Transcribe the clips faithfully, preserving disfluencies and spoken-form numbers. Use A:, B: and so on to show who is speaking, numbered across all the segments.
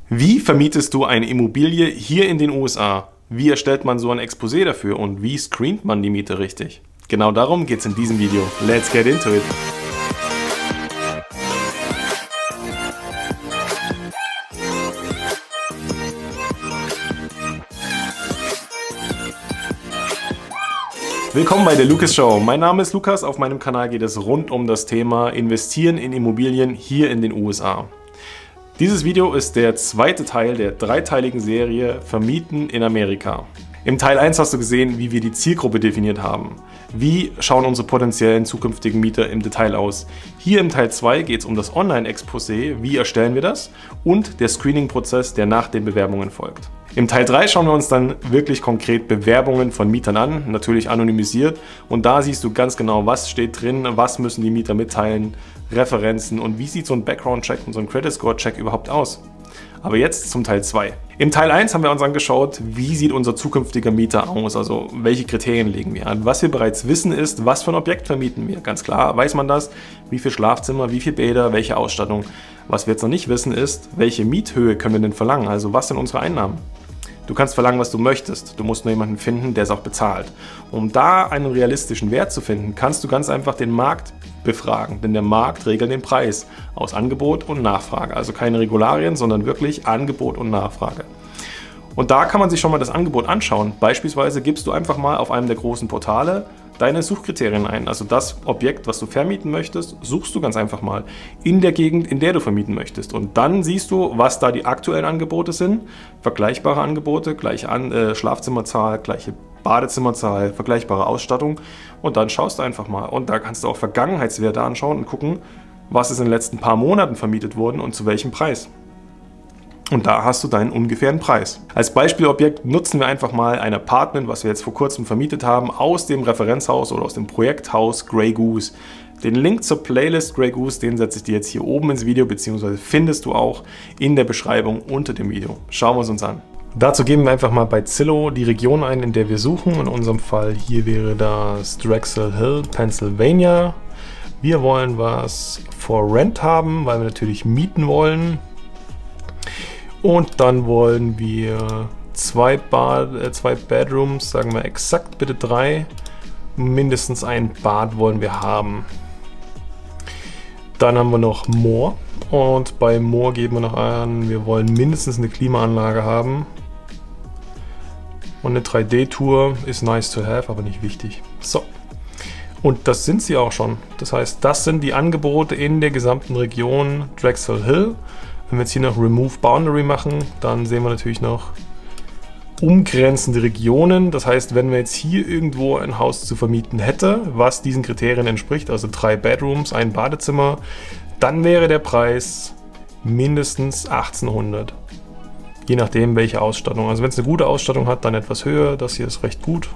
A: Wie vermietest du eine Immobilie hier in den U S A? Wie erstellt man so ein Exposé dafür und wie screent man die Miete richtig? Genau darum geht es in diesem Video. Let's get into it! Willkommen bei der Lucas Show. Mein Name ist Lukas. Auf meinem Kanal geht es rund um das Thema Investieren in Immobilien hier in den U S A. Dieses Video ist der zweite Teil der dreiteiligen Serie Vermieten in Amerika. Im Teil eins hast du gesehen, wie wir die Zielgruppe definiert haben. Wie schauen unsere potenziellen zukünftigen Mieter im Detail aus? Hier im Teil zwei geht es um das Online-Exposé, wie erstellen wir das? Und der Screening-Prozess, der nach den Bewerbungen folgt. Im Teil drei schauen wir uns dann wirklich konkret Bewerbungen von Mietern an, natürlich anonymisiert. Und da siehst du ganz genau, was steht drin, was müssen die Mieter mitteilen, Referenzen und wie sieht so ein Background-Check und so ein Credit-Score-Check überhaupt aus. Aber jetzt zum Teil zwei. Im Teil eins haben wir uns angeschaut, wie sieht unser zukünftiger Mieter aus, also welche Kriterien legen wir an. Was wir bereits wissen ist, was für ein Objekt vermieten wir. Ganz klar weiß man das, wie viel Schlafzimmer, wie viel Bäder, welche Ausstattung. Was wir jetzt noch nicht wissen ist, welche Miethöhe können wir denn verlangen, also was sind unsere Einnahmen. Du kannst verlangen, was du möchtest. Du musst nur jemanden finden, der es auch bezahlt. Um da einen realistischen Wert zu finden, kannst du ganz einfach den Markt befragen. Denn der Markt regelt den Preis aus Angebot und Nachfrage. Also keine Regularien, sondern wirklich Angebot und Nachfrage. Und da kann man sich schon mal das Angebot anschauen. Beispielsweise gibst du einfach mal auf einem der großen Portale deine Suchkriterien ein. Also das Objekt, was du vermieten möchtest, suchst du ganz einfach mal in der Gegend, in der du vermieten möchtest. Und dann siehst du, was da die aktuellen Angebote sind. Vergleichbare Angebote, gleiche An äh, Schlafzimmerzahl, gleiche Badezimmerzahl, vergleichbare Ausstattung. Und dann schaust du einfach mal. Und da kannst du auch Vergangenheitswerte anschauen und gucken, was ist in den letzten paar Monaten vermietet worden und zu welchem Preis. Und da hast du deinen ungefähren Preis. Als Beispielobjekt nutzen wir einfach mal ein Apartment, was wir jetzt vor kurzem vermietet haben, aus dem Referenzhaus oder aus dem Projekthaus Grey Goose. Den Link zur Playlist Grey Goose, den setze ich dir jetzt hier oben ins Video, beziehungsweise findest du auch in der Beschreibung unter dem Video. Schauen wir es uns an. Dazu geben wir einfach mal bei Zillow die Region ein, in der wir suchen. In unserem Fall hier wäre das Drexel Hill, Pennsylvania. Wir wollen was for rent haben, weil wir natürlich mieten wollen. Und dann wollen wir zwei, Bad, äh, zwei Bedrooms, sagen wir exakt bitte drei. Mindestens ein Bad wollen wir haben. Dann haben wir noch More. Und bei More geben wir noch an, wir wollen mindestens eine Klimaanlage haben. Und eine drei D-Tour ist nice to have, aber nicht wichtig. So. Und das sind sie auch schon. Das heißt, das sind die Angebote in der gesamten Region Drexel Hill. Wenn wir jetzt hier noch Remove Boundary machen, dann sehen wir natürlich noch umgrenzende Regionen. Das heißt, wenn wir jetzt hier irgendwo ein Haus zu vermieten hätte, was diesen Kriterien entspricht, also drei Bedrooms, ein Badezimmer, dann wäre der Preis mindestens achtzehnhundert. Je nachdem, welche Ausstattung. Also wenn es eine gute Ausstattung hat, dann etwas höher. Das hier ist recht gut.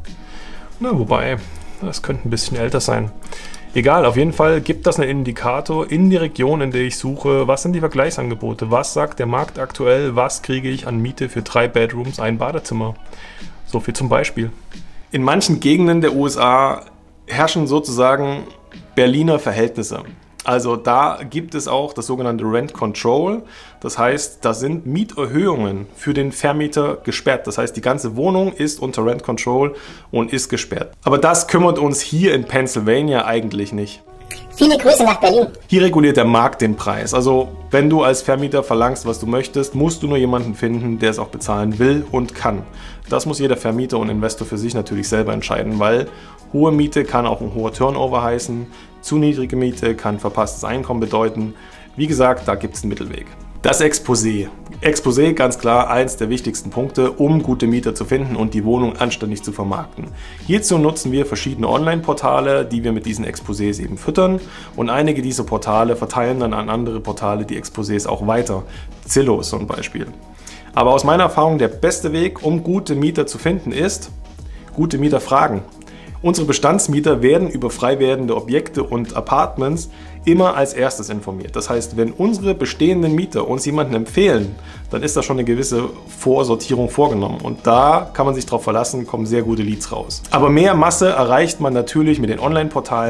A: Na, wobei, das könnte ein bisschen älter sein. Egal, auf jeden Fall gibt das einen Indikator in die Region, in der ich suche. Was sind die Vergleichsangebote? Was sagt der Markt aktuell? Was kriege ich an Miete für drei Bedrooms, ein Badezimmer? So viel zum Beispiel. In manchen Gegenden der U S A herrschen sozusagen Berliner Verhältnisse. Also da gibt es auch das sogenannte Rent Control. Das heißt, da sind Mieterhöhungen für den Vermieter gesperrt. Das heißt, die ganze Wohnung ist unter Rent Control und ist gesperrt. Aber das kümmert uns hier in Pennsylvania eigentlich nicht.
B: Viele Grüße nach Berlin.
A: Hier reguliert der Markt den Preis. Also wenn du als Vermieter verlangst, was du möchtest, musst du nur jemanden finden, der es auch bezahlen will und kann. Das muss jeder Vermieter und Investor für sich natürlich selber entscheiden, weil hohe Miete kann auch ein hoher Turnover heißen, zu niedrige Miete kann verpasstes Einkommen bedeuten. Wie gesagt, da gibt es einen Mittelweg. Das Exposé. Exposé, ganz klar, eins der wichtigsten Punkte, um gute Mieter zu finden und die Wohnung anständig zu vermarkten. Hierzu nutzen wir verschiedene Online-Portale, die wir mit diesen Exposés eben füttern. Und einige dieser Portale verteilen dann an andere Portale die Exposés auch weiter. Zillow ist so ein Beispiel. Aber aus meiner Erfahrung der beste Weg, um gute Mieter zu finden, ist, gute Mieter fragen. Unsere Bestandsmieter werden über frei werdende Objekte und Apartments immer als erstes informiert. Das heißt, wenn unsere bestehenden Mieter uns jemanden empfehlen, dann ist da schon eine gewisse Vorsortierung vorgenommen. Und da kann man sich darauf verlassen, kommen sehr gute Leads raus. Aber mehr Masse erreicht man natürlich mit den Online-Portalen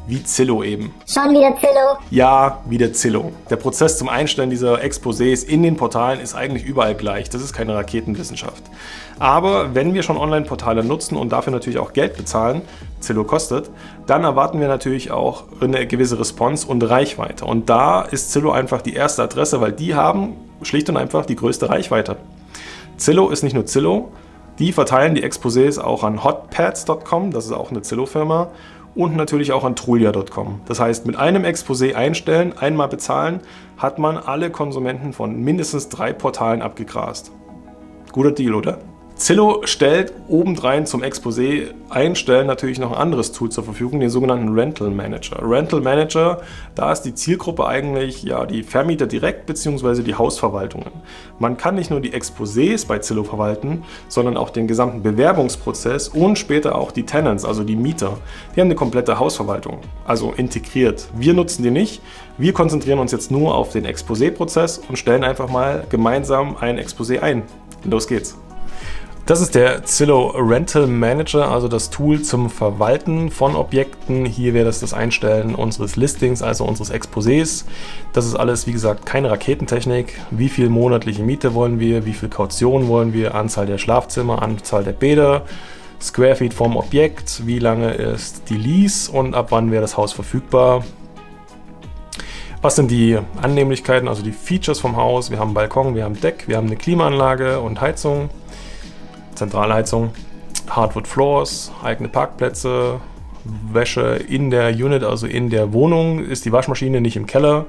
A: wie Zillow eben.
B: Schon wieder Zillow?
A: Ja, wieder Zillow. Der Prozess zum Einstellen dieser Exposés in den Portalen ist eigentlich überall gleich. Das ist keine Raketenwissenschaft. Aber wenn wir schon Online-Portale nutzen und dafür natürlich auch Geld bezahlen, Zillow kostet, dann erwarten wir natürlich auch eine gewisse Response und Reichweite. Und da ist Zillow einfach die erste Adresse, weil die haben schlicht und einfach die größte Reichweite. Zillow ist nicht nur Zillow, die verteilen die Exposés auch an hotpads Punkt com, das ist auch eine Zillow-Firma, und natürlich auch an trulia Punkt com. Das heißt, mit einem Exposé einstellen, einmal bezahlen, hat man alle Konsumenten von mindestens drei Portalen abgegrast. Guter Deal, oder? Zillow stellt obendrein zum Exposé einstellen natürlich noch ein anderes Tool zur Verfügung, den sogenannten Rental Manager. Rental Manager, da ist die Zielgruppe eigentlich ja die Vermieter direkt bzw. die Hausverwaltungen. Man kann nicht nur die Exposés bei Zillow verwalten, sondern auch den gesamten Bewerbungsprozess und später auch die Tenants, also die Mieter. Die haben eine komplette Hausverwaltung, also integriert. Wir nutzen die nicht. Wir konzentrieren uns jetzt nur auf den Exposé-Prozess und stellen einfach mal gemeinsam ein Exposé ein. Los geht's. Das ist der Zillow Rental Manager, also das Tool zum Verwalten von Objekten. Hier wäre das das Einstellen unseres Listings, also unseres Exposés. Das ist alles, wie gesagt, keine Raketentechnik. Wie viel monatliche Miete wollen wir, wie viel Kaution wollen wir, Anzahl der Schlafzimmer, Anzahl der Bäder, Square Feet vom Objekt, wie lange ist die Lease und ab wann wäre das Haus verfügbar. Was sind die Annehmlichkeiten, also die Features vom Haus? Wir haben einen Balkon, wir haben Deck, wir haben eine Klimaanlage und Heizung. Zentralheizung, Hardwood Floors, eigene Parkplätze, Wäsche in der Unit, also in der Wohnung, ist die Waschmaschine nicht im Keller.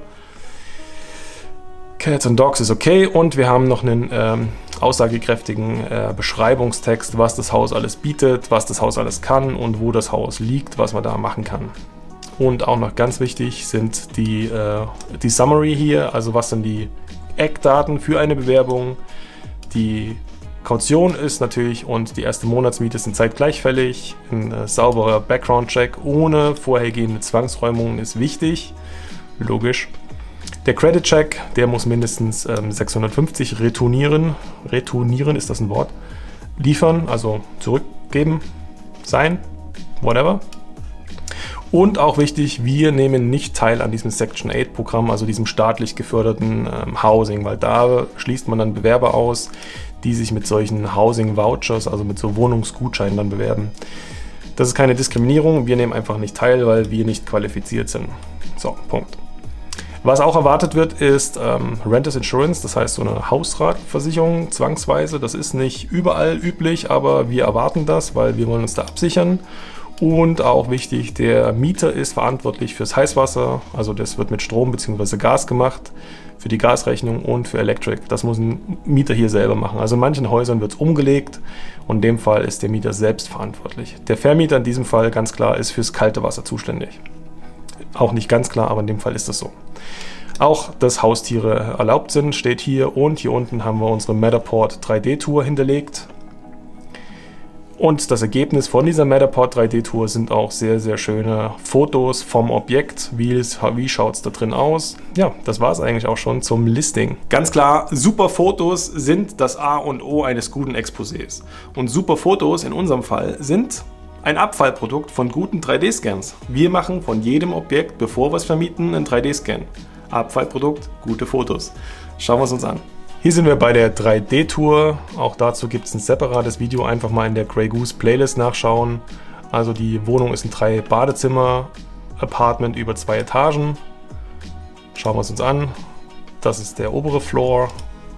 A: Cats and Dogs ist okay und wir haben noch einen ähm, aussagekräftigen äh, Beschreibungstext, was das Haus alles bietet, was das Haus alles kann und wo das Haus liegt, was man da machen kann. Und auch noch ganz wichtig sind die, äh, die Summary hier, also was sind die Eckdaten für eine Bewerbung, die Kaution ist natürlich und die erste Monatsmiete sind zeitgleich fällig. Ein äh, sauberer Background-Check ohne vorhergehende Zwangsräumungen ist wichtig, logisch. Der Credit-Check, der muss mindestens ähm, sechshundertfünfzig retournieren, retournieren ist das ein Wort, liefern, also zurückgeben, sein, whatever. Und auch wichtig, wir nehmen nicht teil an diesem Section acht Programm, also diesem staatlich geförderten ähm, Housing, weil da schließt man dann Bewerber aus, die sich mit solchen Housing Vouchers, also mit so Wohnungsgutscheinen dann bewerben. Das ist keine Diskriminierung, wir nehmen einfach nicht teil, weil wir nicht qualifiziert sind. So, Punkt. Was auch erwartet wird, ist ähm, Renters Insurance, das heißt so eine Hausratversicherung zwangsweise. Das ist nicht überall üblich, aber wir erwarten das, weil wir wollen uns da absichern. Und auch wichtig, der Mieter ist verantwortlich fürs Heißwasser, also das wird mit Strom bzw. Gas gemacht, für die Gasrechnung und für Electric. Das muss ein Mieter hier selber machen. Also in manchen Häusern wird es umgelegt und in dem Fall ist der Mieter selbst verantwortlich. Der Vermieter in diesem Fall ganz klar ist fürs kalte Wasser zuständig. Auch nicht ganz klar, aber in dem Fall ist es so. Auch, dass Haustiere erlaubt sind, steht hier und hier unten haben wir unsere Matterport drei D Tour hinterlegt. Und das Ergebnis von dieser Matterport drei D Tour sind auch sehr, sehr schöne Fotos vom Objekt. Wie, wie schaut es da drin aus? Ja, das war es eigentlich auch schon zum Listing. Ganz klar, super Fotos sind das A und O eines guten Exposés. Und super Fotos in unserem Fall sind ein Abfallprodukt von guten drei D Scans. Wir machen von jedem Objekt, bevor wir es vermieten, einen drei D Scan. Abfallprodukt, gute Fotos. Schauen wir es uns an. Hier sind wir bei der drei D Tour. Auch dazu gibt es ein separates Video. Einfach mal in der Grey Goose Playlist nachschauen. Also die Wohnung ist ein drei Badezimmer Apartment über zwei Etagen. Schauen wir es uns an. Das ist der obere Floor.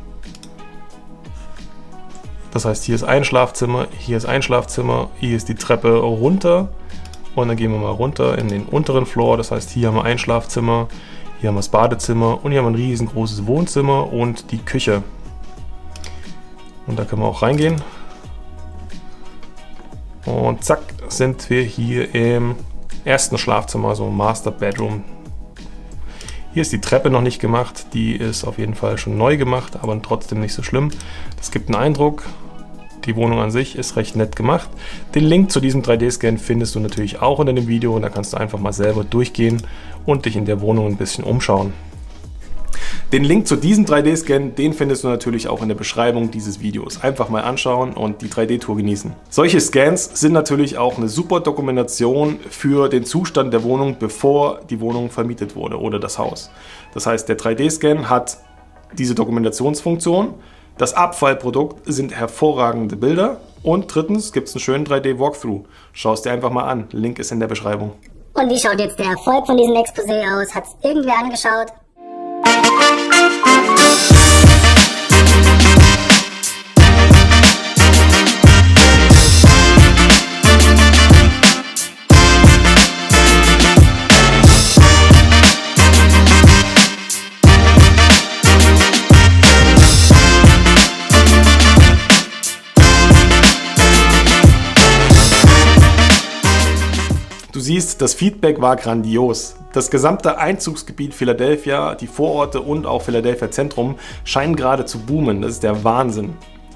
A: Das heißt, hier ist ein Schlafzimmer, hier ist ein Schlafzimmer, hier ist die Treppe runter. Und dann gehen wir mal runter in den unteren Floor. Das heißt, hier haben wir ein Schlafzimmer. Hier haben wir das Badezimmer und hier haben wir ein riesengroßes Wohnzimmer und die Küche. Und da können wir auch reingehen. Und zack, sind wir hier im ersten Schlafzimmer, so Master Bedroom. Hier ist die Treppe noch nicht gemacht, die ist auf jeden Fall schon neu gemacht, aber trotzdem nicht so schlimm. Das gibt einen Eindruck. Die Wohnung an sich ist recht nett gemacht. Den Link zu diesem drei D Scan findest du natürlich auch unter dem Video und da kannst du einfach mal selber durchgehen und dich in der Wohnung ein bisschen umschauen. Den Link zu diesem drei D-Scan, den findest du natürlich auch in der Beschreibung dieses Videos. Einfach mal anschauen und die drei D-Tour genießen. Solche Scans sind natürlich auch eine super Dokumentation für den Zustand der Wohnung, bevor die Wohnung vermietet wurde oder das Haus. Das heißt, der drei D-Scan hat diese Dokumentationsfunktion. Das Abfallprodukt sind hervorragende Bilder. Und drittens gibt es einen schönen drei D-Walkthrough. Schau es dir einfach mal an. Link ist in der Beschreibung.
B: Und wie schaut jetzt der Erfolg von diesem Exposé aus? Hat es irgendwer angeschaut?
A: Du siehst, das Feedback war grandios. Das gesamte Einzugsgebiet Philadelphia, die Vororte und auch Philadelphia Zentrum scheinen gerade zu boomen. Das ist der Wahnsinn.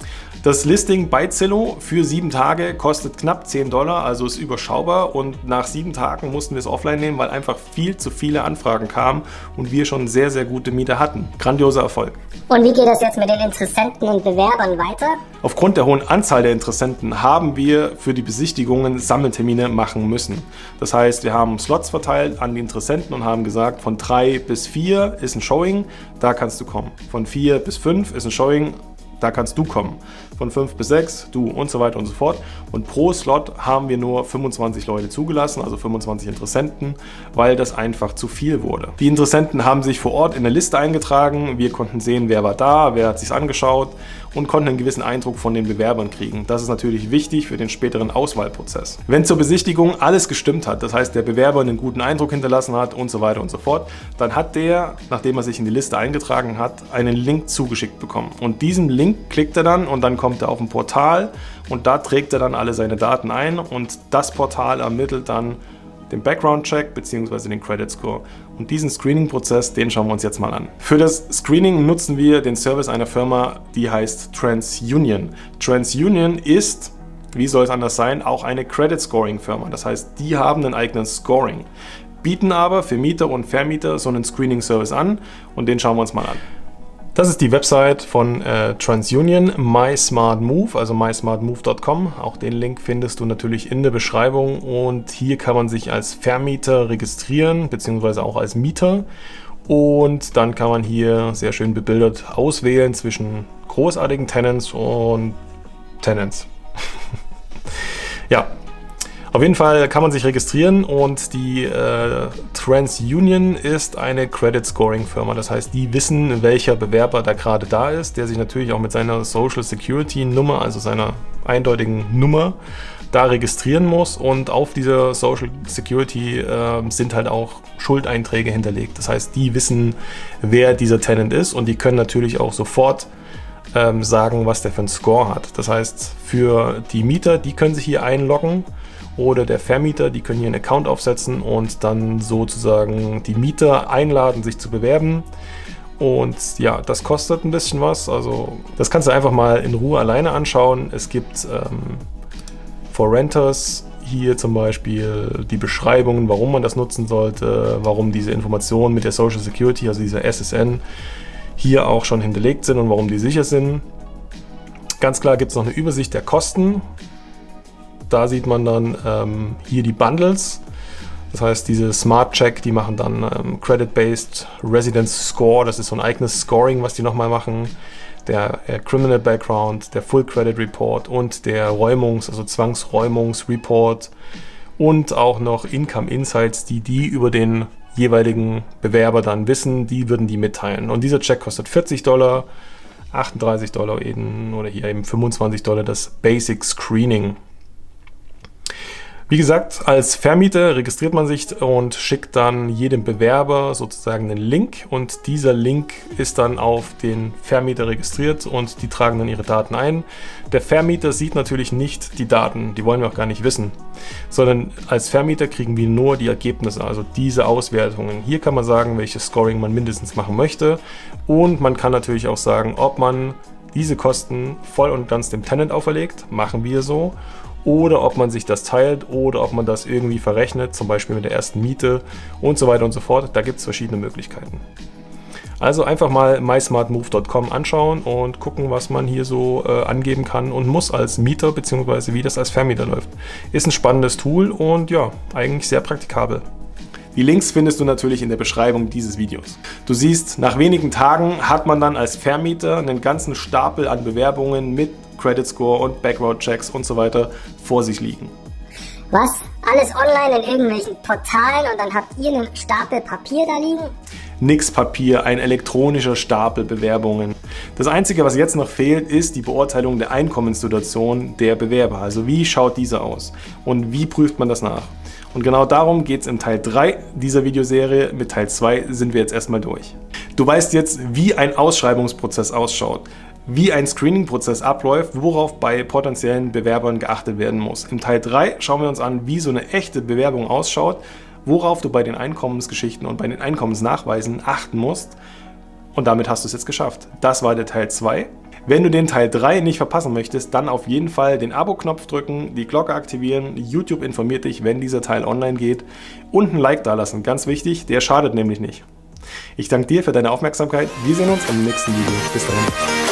A: Das Listing bei Zillow für sieben Tage kostet knapp zehn Dollar, also ist überschaubar, und nach sieben Tagen mussten wir es offline nehmen, weil einfach viel zu viele Anfragen kamen und wir schon sehr, sehr gute Mieter hatten. Grandioser Erfolg.
B: Und wie geht das jetzt mit den Interessenten und Bewerbern weiter?
A: Aufgrund der hohen Anzahl der Interessenten haben wir für die Besichtigungen Sammeltermine machen müssen. Das heißt, wir haben Slots verteilt an die Interessenten und haben gesagt, von drei bis vier ist ein Showing, da kannst du kommen. Von vier bis fünf ist ein Showing, da kannst du kommen. Von fünf bis sechs, du und so weiter und so fort. Und pro Slot haben wir nur fünfundzwanzig Leute zugelassen, also fünfundzwanzig Interessenten, weil das einfach zu viel wurde. Die Interessenten haben sich vor Ort in der Liste eingetragen. Wir konnten sehen, wer war da, wer hat sich angeschaut und konnten einen gewissen Eindruck von den Bewerbern kriegen. Das ist natürlich wichtig für den späteren Auswahlprozess. Wenn zur Besichtigung alles gestimmt hat, das heißt, der Bewerber einen guten Eindruck hinterlassen hat und so weiter und so fort, dann hat der, nachdem er sich in die Liste eingetragen hat, einen Link zugeschickt bekommen. Und diesen Link klickt er dann und dann kommt er auf ein Portal und da trägt er dann alle seine Daten ein und das Portal ermittelt dann den Background-Check bzw. den Credit Score. Und diesen Screening-Prozess, den schauen wir uns jetzt mal an. Für das Screening nutzen wir den Service einer Firma, die heißt TransUnion. TransUnion ist, wie soll es anders sein, auch eine Credit-Scoring-Firma. Das heißt, die haben einen eigenen Scoring, bieten aber für Mieter und Vermieter so einen Screening-Service an und den schauen wir uns mal an. Das ist die Website von äh, TransUnion, MySmartMove, also my smart move dot com. Auch den Link findest du natürlich in der Beschreibung und hier kann man sich als Vermieter registrieren, beziehungsweise auch als Mieter. Und dann kann man hier sehr schön bebildert auswählen zwischen großartigen Tenants und Tenants. Ja. Auf jeden Fall kann man sich registrieren und die äh, TransUnion ist eine Credit Scoring Firma. Das heißt, die wissen, welcher Bewerber da gerade da ist, der sich natürlich auch mit seiner Social Security Nummer, also seiner eindeutigen Nummer, da registrieren muss. Und auf dieser Social Security äh, sind halt auch Schuldeinträge hinterlegt. Das heißt, die wissen, wer dieser Tenant ist und die können natürlich auch sofort ähm, sagen, was der für einen Score hat. Das heißt, für die Mieter, die können sich hier einloggen. Oder der Vermieter, die können hier einen Account aufsetzen und dann sozusagen die Mieter einladen, sich zu bewerben. Und ja, das kostet ein bisschen was. Also das kannst du einfach mal in Ruhe alleine anschauen. Es gibt ähm, For Renters hier zum Beispiel die Beschreibungen, warum man das nutzen sollte, warum diese Informationen mit der Social Security, also dieser S S N, hier auch schon hinterlegt sind und warum die sicher sind. Ganz klar gibt es noch eine Übersicht der Kosten. Da sieht man dann ähm, hier die Bundles, das heißt diese Smart Check, die machen dann ähm, Credit-Based Residence Score, das ist so ein eigenes Scoring, was die nochmal machen, der äh, Criminal Background, der Full Credit Report und der Räumungs-, also Zwangsräumungs-Report und auch noch Income Insights, die die über den jeweiligen Bewerber dann wissen, die würden die mitteilen. Und dieser Check kostet vierzig Dollar, achtunddreißig Dollar eben oder hier eben fünfundzwanzig Dollar das Basic Screening. Wie gesagt, als Vermieter registriert man sich und schickt dann jedem Bewerber sozusagen einen Link und dieser Link ist dann auf den Vermieter registriert und die tragen dann ihre Daten ein. Der Vermieter sieht natürlich nicht die Daten, die wollen wir auch gar nicht wissen, sondern als Vermieter kriegen wir nur die Ergebnisse, also diese Auswertungen. Hier kann man sagen, welches Scoring man mindestens machen möchte und man kann natürlich auch sagen, ob man diese Kosten voll und ganz dem Tenant auferlegt, machen wir so. Oder ob man sich das teilt oder ob man das irgendwie verrechnet, zum Beispiel mit der ersten Miete und so weiter und so fort. Da gibt es verschiedene Möglichkeiten. Also einfach mal my smart move punkt com anschauen und gucken, was man hier so äh, angeben kann und muss als Mieter, beziehungsweise wie das als Vermieter läuft. Ist ein spannendes Tool und ja, eigentlich sehr praktikabel. Die Links findest du natürlich in der Beschreibung dieses Videos. Du siehst, nach wenigen Tagen hat man dann als Vermieter einen ganzen Stapel an Bewerbungen mit Credit Score und Background-Checks und so weiter vor sich liegen.
B: Was? Alles online in irgendwelchen Portalen und dann habt ihr einen Stapel Papier da liegen?
A: Nix Papier, ein elektronischer Stapel Bewerbungen. Das Einzige, was jetzt noch fehlt, ist die Beurteilung der Einkommenssituation der Bewerber. Also wie schaut diese aus und wie prüft man das nach? Und genau darum geht es im Teil drei dieser Videoserie. Mit Teil zwei sind wir jetzt erstmal durch. Du weißt jetzt, wie ein Ausschreibungsprozess ausschaut, wie ein Screening-Prozess abläuft, worauf bei potenziellen Bewerbern geachtet werden muss. Im Teil drei schauen wir uns an, wie so eine echte Bewerbung ausschaut, worauf du bei den Einkommensgeschichten und bei den Einkommensnachweisen achten musst. Und damit hast du es jetzt geschafft. Das war der Teil zwei. Wenn du den Teil drei nicht verpassen möchtest, dann auf jeden Fall den Abo-Knopf drücken, die Glocke aktivieren, YouTube informiert dich, wenn dieser Teil online geht und ein Like dalassen, ganz wichtig, der schadet nämlich nicht. Ich danke dir für deine Aufmerksamkeit, wir sehen uns im nächsten Video. Bis dahin.